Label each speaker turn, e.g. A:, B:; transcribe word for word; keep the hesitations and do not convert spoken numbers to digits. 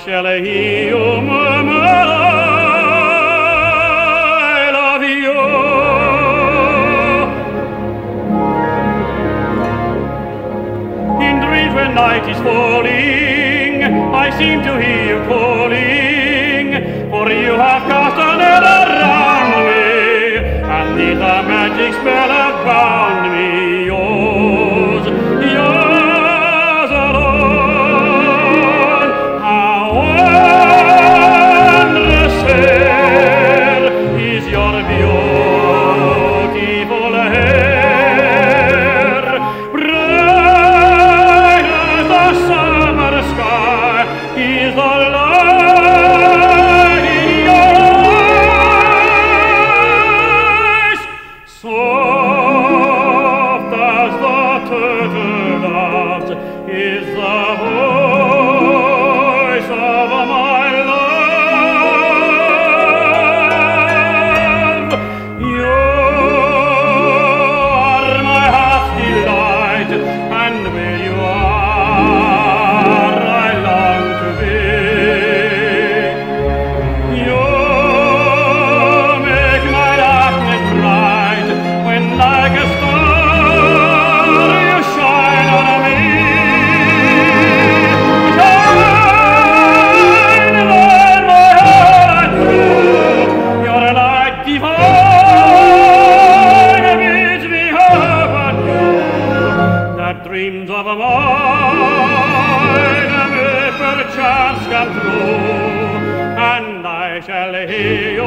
A: shall hear you murmur, I love you. In dreams when night is falling, I seem to hear you calling, for you have cast a net around me, and neath a magic spell have bound me. Yours, yours alone. How wondrous fair is your beautiful hair, bright as the summer sky is the light in your eyes, soft as the turtle doves is the voice of my love. You are my heart's delight, and where you are, I long to be. You make my darkness bright, when like a star you shine on me. Shine then my heart through, your light divine bids me hope anew, that dreams of mine may perchance come true, and I shall hear